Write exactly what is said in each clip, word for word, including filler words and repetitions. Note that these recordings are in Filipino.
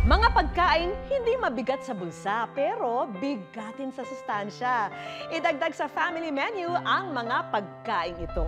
Mga pagkain hindi mabigat sa bulsa pero bigatin sa sustansya. Idagdag sa family menu ang mga pagkain ito.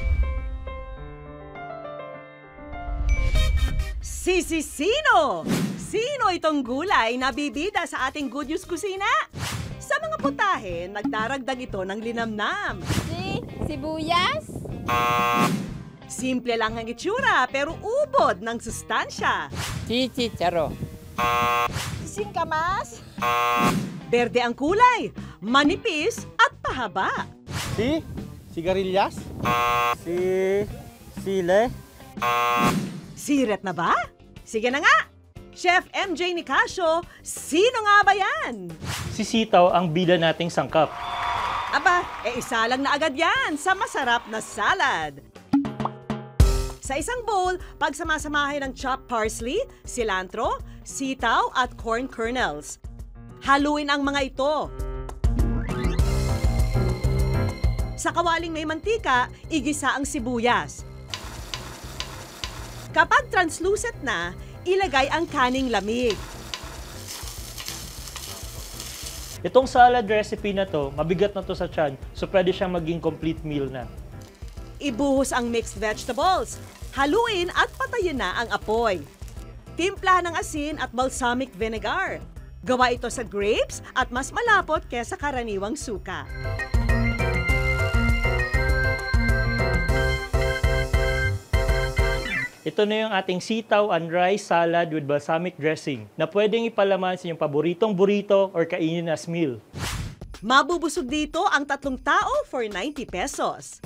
Sisisino! Sino itong gulay na bibida sa ating Good News Kusina? Sa mga putahe, nagdaragdag ito ng linamnam. Si sibuyas? Simple lang ang itsura pero ubod ng sustansya. Si chicharo. Singkamas? Berde ang kulay, manipis at pahaba. Si sigarilyas. Si sile. Siret na ba? Sige na nga! Chef M J Nicasio, sino nga ba yan? Si sitaw ang bida nating sangkap. Aba, e isa lang na agad yan sa masarap na salad. Sa isang bowl, pagsamasamahin ng chopped parsley, cilantro, sitaw at corn kernels. Haluin ang mga ito. Sa kawaling may mantika, igisa ang sibuyas. Kapag translucent na, ilagay ang kaning lamig. Itong salad recipe na to, mabigat na to sa tiyan, so pwede siyang maging complete meal na. Ibuhos ang mixed vegetables. Haluin at patayin na ang apoy. Timpla ng asin at balsamic vinegar. Gawa ito sa grapes at mas malapot kesa karaniwang suka. Ito na yung ating sitaw and rice salad with balsamic dressing na pwedeng ipalaman sa inyong paboritong burrito or kainin as meal. Mabubusog dito ang tatlong tao for ninety pesos.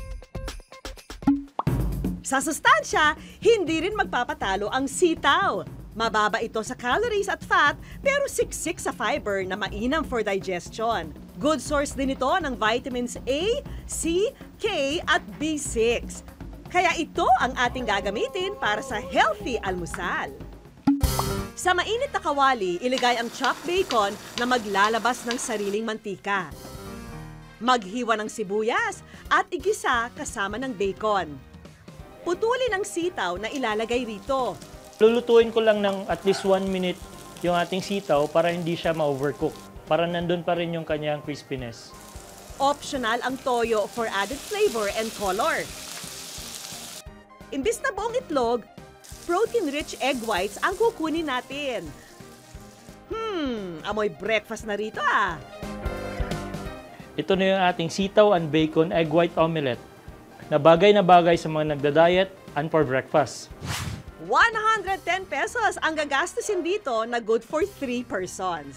Sa sustansya, hindi rin magpapatalo ang sitaw. Mababa ito sa calories at fat pero siksik sa fiber na mainam for digestion. Good source din ito ng vitamins A, C, K at B six. Kaya ito ang ating gagamitin para sa healthy almusal. Sa mainit na kawali, iligay ang chopped bacon na maglalabas ng sariling mantika. Maghiwa ng sibuyas at igisa kasama ng bacon. Putulin ang sitaw na ilalagay rito. Lulutuin ko lang ng at least one minute yung ating sitaw para hindi siya ma-overcook. Para nandun pa rin yung kanyang crispiness. Optional ang toyo for added flavor and color. Imbis na buong itlog, protein-rich egg whites ang kukunin natin. Hmm, amoy breakfast na rito ah. Ito na yung ating sitaw and bacon egg white omelette na bagay na bagay sa mga nagda-diet and for breakfast. one hundred ten pesos ang gagastusin dito na good for three persons.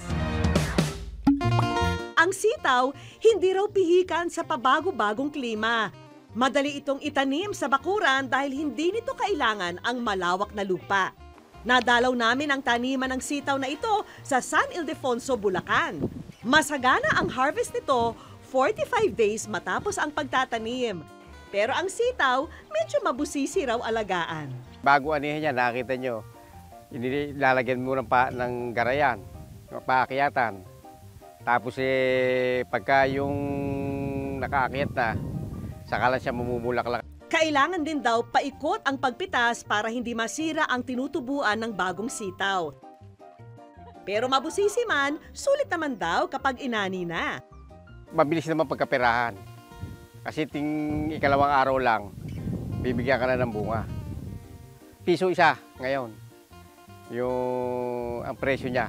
Ang sitaw, hindi raw pihikan sa pabago-bagong klima. Madali itong itanim sa bakuran dahil hindi nito kailangan ang malawak na lupa. Nadalaw namin ang taniman ng sitaw na ito sa San Ildefonso, Bulacan. Masagana ang harvest nito forty-five days matapos ang pagtatanim. Pero ang sitaw, medyo mabusisi raw alagaan. Bago anihin niya, nakita nyo, inilalagyan mo ng, pa, ng garayan, paakyatan. Tapos eh, pagka yung nakaakyat na, saka lang siya mamumulaklak. Kailangan din daw paikot ang pagpitas para hindi masira ang tinutubuan ng bagong sitaw. Pero mabusisi man, sulit naman daw kapag inani na. Mabilis naman pagkaperahan. Kasi ting ikalawang araw lang, bibigyan ka na ng bunga. Piso isa ngayon, yung ang presyo niya.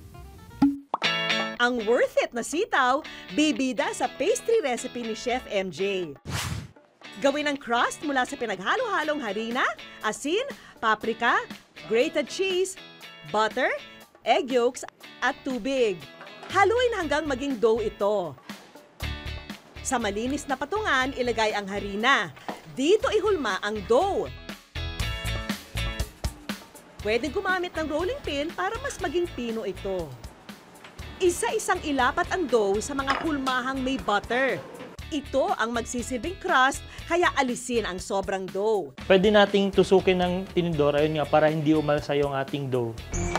Ang worth it na sitaw, bibida sa pastry recipe ni Chef M J. Gawin ang crust mula sa pinaghalo-halong harina, asin, paprika, grated cheese, butter, egg yolks at tubig. Haluin hanggang maging dough ito. Sa malinis na patungan, ilagay ang harina. Dito ihulma ang dough. Pwede gumamit ng rolling pin para mas maging pino ito. Isa-isang ilapat ang dough sa mga hulmahang may butter. Ito ang magsisilbing crust, kaya alisin ang sobrang dough. Pwede nating tusukin ng tinidor, ayun nga, para hindi umalsa yung ating dough.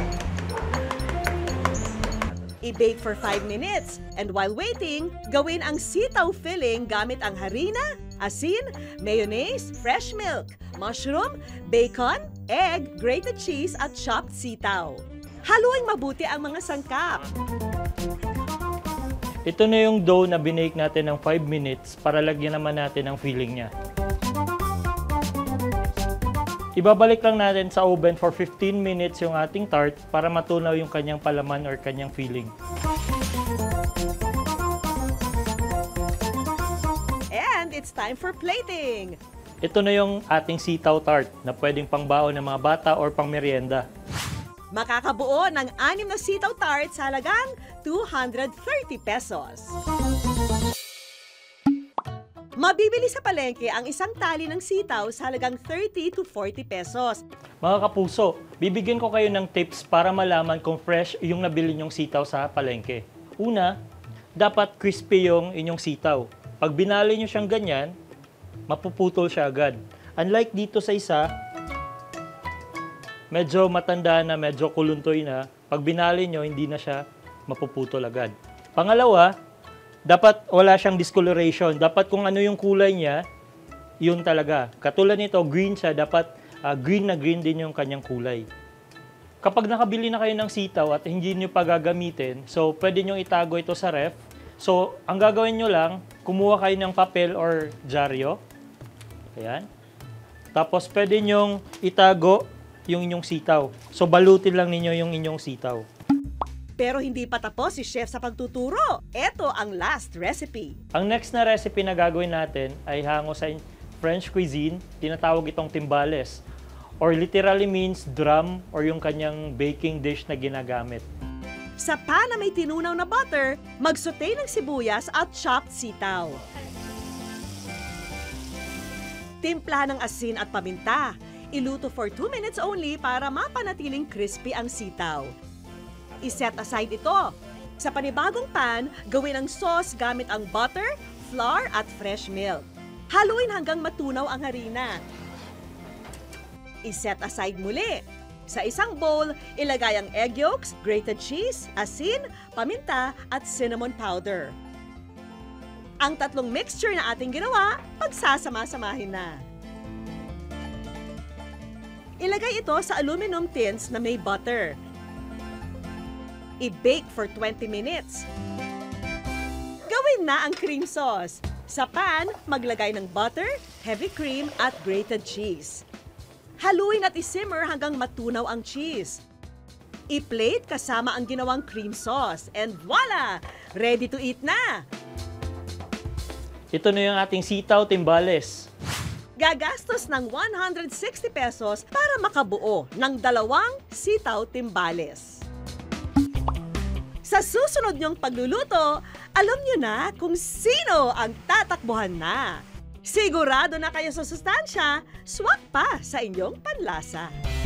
I-bake for five minutes. And while waiting, gawin ang sitaw filling gamit ang harina, asin, mayonnaise, fresh milk, mushroom, bacon, egg, grated cheese at chopped sitaw. Haluin mabuti ang mga sangkap. Ito na yung dough na binake natin ng five minutes para lagyan naman natin ang filling niya. Ibabalik lang natin sa oven for fifteen minutes yung ating tart para matunaw yung kanyang palaman or kanyang filling. And it's time for plating! Ito na yung ating sitaw tart na pwedeng pangbaon ng mga bata or pang merienda. Makakabuo ng anim na sitaw tart sa halagang two hundred thirty pesos. Mabibili sa palengke ang isang tali ng sitaw sa halagang thirty to forty pesos. Mga kapuso, bibigyan ko kayo ng tips para malaman kung fresh yung nabili nyong sitaw sa palengke. Una, dapat crispy yung inyong sitaw. Pag binali nyo siyang ganyan, mapuputol siya agad. Unlike dito sa isa, medyo matanda na, medyo kuluntoy na. Pag binali nyo, hindi na siya mapuputol agad. Pangalawa, dapat wala siyang discoloration. Dapat kung ano yung kulay niya, yun talaga. Katulad nito, green siya. Dapat uh, green na green din yung kanyang kulay. Kapag nakabili na kayo ng sitaw at hindi nyo pa gagamitin, so pwede nyo itago ito sa ref. So, ang gagawin nyo lang, kumuha kayo ng papel or dyaryo. Ayan. Tapos pwede nyong itago yung inyong sitaw. So, balutin lang ninyo yung inyong sitaw. Pero hindi pa tapos si chef sa pagtuturo. Ito ang last recipe. Ang next na recipe na gagawin natin ay hango sa French cuisine. Tinatawag itong timbales. Or literally means drum or yung kanyang baking dish na ginagamit. Sa pan na may tinunaw na butter, mag-saute ng sibuyas at chopped sitaw. Timpla ng asin at paminta. Iluto for two minutes only para mapanatiling crispy ang sitaw. I-set aside ito. Sa panibagong pan, gawin ang sauce gamit ang butter, flour at fresh milk. Haluin hanggang matunaw ang harina. I-set aside muli. Sa isang bowl, ilagay ang egg yolks, grated cheese, asin, paminta at cinnamon powder. Ang tatlong mixture na ating ginawa, pagsasama-samahin na. Ilagay ito sa aluminum tins na may butter. I-bake for twenty minutes. Gawin na ang cream sauce. Sa pan, maglagay ng butter, heavy cream at grated cheese. Haluin at isimmer hanggang matunaw ang cheese. I-plate kasama ang ginawang cream sauce. And voila! Ready to eat na! Ito na yung ating sitaw timbales. Gagastos ng one hundred sixty pesos para makabuo ng dalawang sitaw timbales. Sa susunod niyong pagluluto, alam niyo na kung sino ang tatakbuhan na. Sigurado na kayo sa sustansya, swak pa sa inyong panlasa.